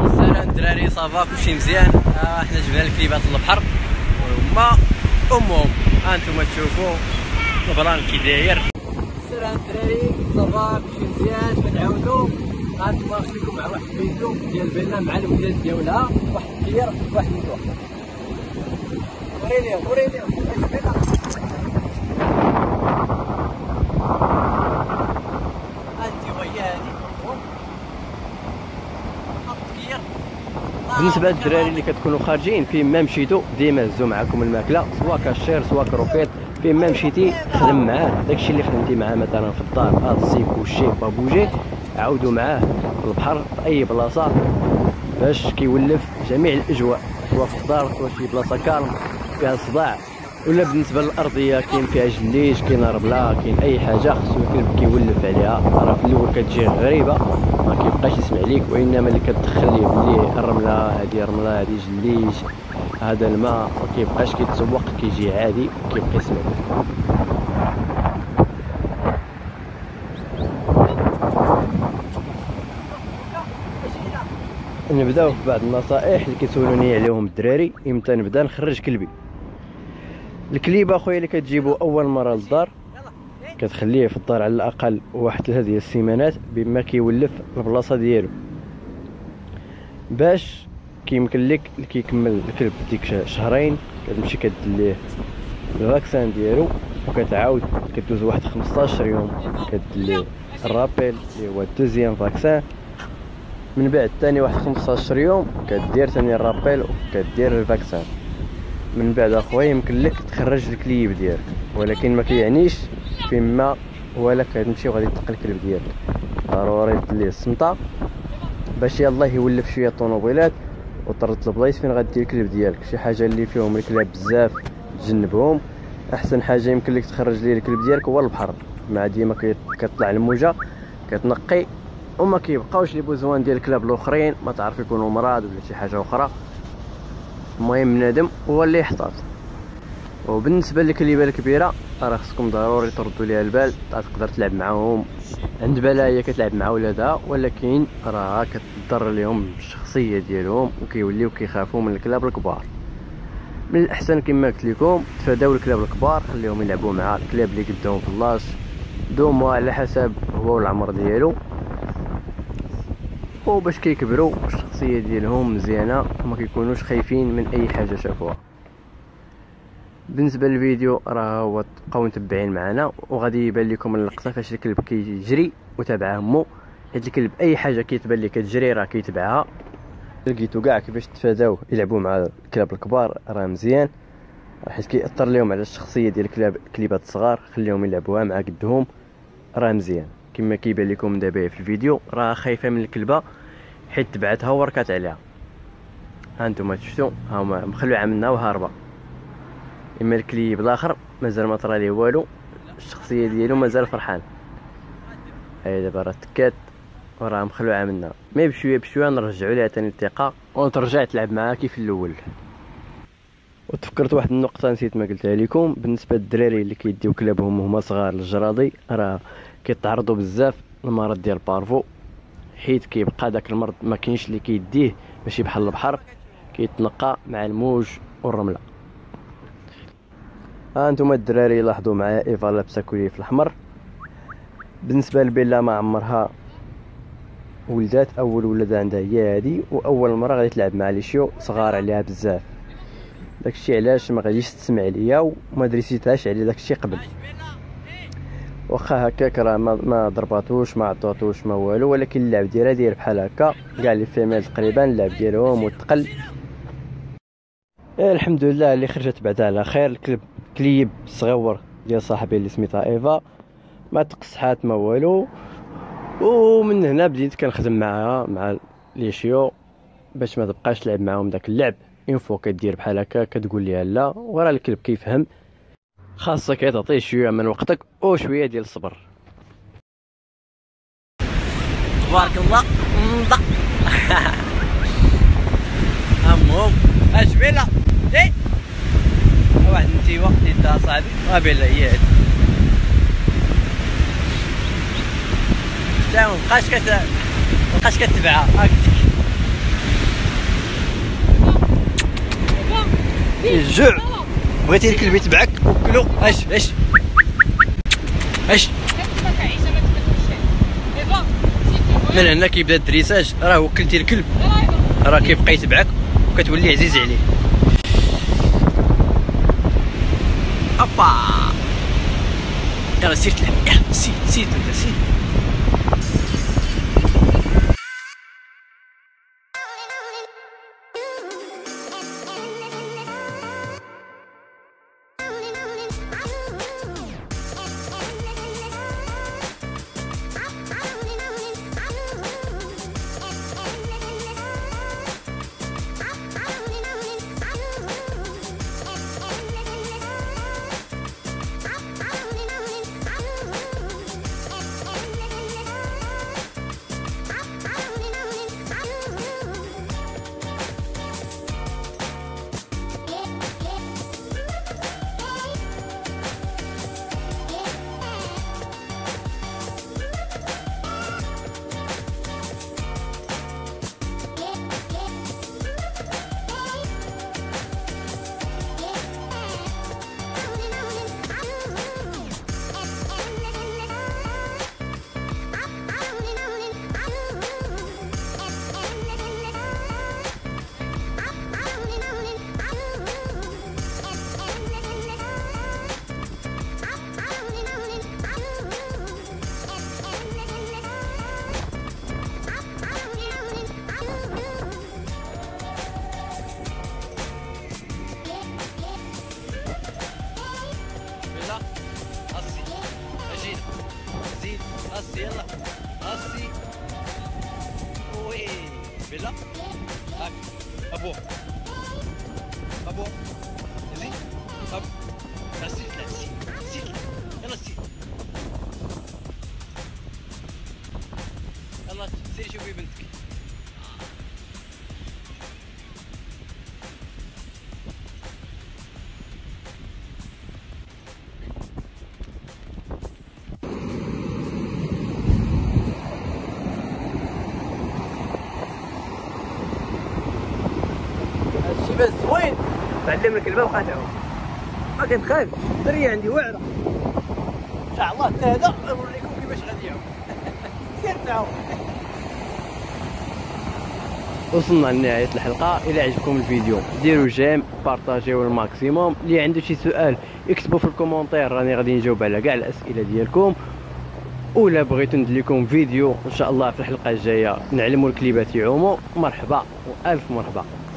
السلام الدراري، صافا كلشي مزيان. حنا جبنا الكليبات للبحر وهما امهم، هانتوما تشوفوا البلان كي داير. السلام الدراري، صافا كلشي مزيان. كنعاودو هانتوما نخليكم مع واحد الفيديو ديال بينا مع الولاد ديالها، واحد الكير واحد المتوح. وريني بالنسبه للدراري اللي كتكونوا خارجين فين ما مشيتوا ديما هزوا معكم الماكله، سواء كاشير سواء كروكيت. فين ما مشيتي خدم معاه داكشي اللي خدمتي معاه مثلا في الدار، هذا السيك والشيب بابوجي، عاودوا معاه في البحر في اي بلاصه باش كيولف جميع الاجواء، سواء في الدار سواء شي بلاصه كالم فيها صداع، ولا بالنسبه للارضيه كاين فيها جليج كاين رمله كاين اي حاجه، خصو الكلب كيولف عليها. راه في الاول كتجي غريبه ما كيبقاش يسمع ليك، وانما اللي كتدخل ليه بلي الرمله هذه رمله هذه جليج هذا الماء ما كيبقاش كيتسوق، كيجي عادي كيبقى يسمع ليك. نبداو في بعض النصائح اللي كيسولوني عليهم الدراري. امتى نبدا نخرج كلبي؟ الكليب اخويا اللي كتجيبو اول مره للدار كتخليه في الدار على الاقل واحد 3 ديال السيمانات بما كيولف البلاصه ديالو، باش كيمكن لك كيكمل الكلب ديك شهرين كتمشي كدير الفاكسان ديالو، وكتعاود كدوز واحد 15 يوم كدير الرابيل اللي هو الدوزيام فاكسان. من بعد ثاني واحد 15 يوم كدير ثاني الرابيل وكدير الفاكسان. من بعد اخويا يمكن لك تخرج الكليب ديالك، ولكن ما كيعنيش فيما ولا كتمشي وغادي تلقى الكلب ديالك. ضروري دير السمطه باش يلاه يولف شويه الطوموبيلات وطرد البلايص فين غدير الكلب ديالك. شي حاجه اللي فيهم الكلاب بزاف تجنبهم. احسن حاجه يمكن لك تخرج ليه الكلب ديالك هو البحر، مع ديما كتطلع الموجه كتنقي وما كيبقاوش لي بوزوان ديال الكلاب الاخرين، ما تعرف يكونوا مرض ولا شي حاجه اخرى. المهم بنادم هو اللي يحتاط. وبالنسبه للكليبه الكبيره راه خصكم ضروري تردوا ليها البال، تقدر تلعب معاهم عند بالها هي كتلعب مع ولادها، ولكن راه كتضر لهم الشخصيه ديالهم وكيوليو كيخافوا من الكلاب الكبار. من الاحسن كما قلت لكم تفاداو الكلاب الكبار، خليهم يلعبوا مع الكلاب اللي قدهم في اللاش، دوموا على حسب هو العمر ديالو، وباش كيكبروا الشخصيه ديالهم مزيانه وما كيكونوش خايفين من اي حاجه شافوها. بالنسبه للفيديو راه هو تبقاو متبعين معنا، وغادي يبان لكم اللقطه فاش الكلب كيجري وتابع امو، حيت الكلب اي حاجه كيتبان ليه كتجري راه كيتبعها. لقيتو كاع كيفاش تفاداو يلعبوا مع الكلاب الكبار راه مزيان، حيت كيأثر لهم على الشخصيه ديال الكليبات الصغار. خليهم يلعبوها مع قدهم راه مزيان. كما كيبان لكم دابا في الفيديو راه خايفه من الكلبه حيت تبعتها وركات عليها. هانتوما شفتوا هما مخلوعه منها وهاربه. اما الكليب الاخر مازال ما طرا ليه والو، الشخصيه ديالو مازال فرحان. هاي دابا راه تكات وراه مخلوعه منها، مي بشويه بشويه نرجعوا ليها ثاني الثقه وترجع تلعب معها كيف الاول. وتفكرت واحد النقطه نسيت ما قلتها لكم، بالنسبه للدراري اللي كيديو كلابهم وهما صغار للجراضي راه كيتعرضوا بزاف للمرض ديال بارفو، حيت كيبقى داك المرض ما كاينش اللي كيديه ماشي بحال البحر، كيتنقى مع الموج والرمله. ها انتم الدراري لاحظوا معايا ايفا لابسه كولي في الاحمر. بالنسبه لبيلا ما عمرها ولدات، اول ولده عندها هي هادي، واول مره غادي تلعب مع لي شيو صغار عليها بزاف. داكشي علاش ما غاديش تسمع ليا وما دريسيتهاش على داكشي قبل. واخا هكاك راه ما ضرباتوش ما عطاتوش ما والو، ولكن اللعب ديالها داير بحال هكا. كاع لي فيميل تقريبا اللعب ديالهم والثقل. الحمد لله اللي خرجت بعدا على خير. الكلب كليب صغيور ديال صاحبي اللي سميتها ايفا، ما تقصحات ما والو. ومن هنا بديت كنخدم معاها مع لي شيو باش ما تبقاش تلعب معاهم داك اللعب. انفو كدير بحال هكا كتقول ليها لا، وراه الكلب كيفهم. خاصك تعطيه شويه من وقتك وشويه ديال الصبر. تبارك الله. امو اجبيله اي واحد النتيوه ديال صاحبي قابله هي هادي تا مابقاش كتبعها هاك. الجوع بغيتي الكلب يتبعك وكلو. اش من هنا كيبدا الدريساج. راه وكلتي الكلب راه كيبقى يتبعك وكتولي عزيز عليه. ابا يلا سير تلعب، يلا سير انت سير. يلا هاسي وي بلا هاك ابو زين اب هاسي يلا سي يلا سيري شوفي بنتك. بس زوين تعلم لك الباب بقى تعوم ما كتخافش. الدريه عندي واعره ان شاء الله تهدى نوريكم كيفاش غادي يعوم. سير تعوم. وصلنا لنهايه الحلقه. الى عجبكم الفيديو ديروا جيم بارطاجيو الماكسيموم. اللي عنده شي سؤال يكتبوا في الكومونتير راني غادي نجاوب على كاع الاسئله ديالكم. ولا بغيتو ندير لكم فيديو ان شاء الله في الحلقه الجايه نعلموا الكليبات يعوموا مرحبا والف مرحبا.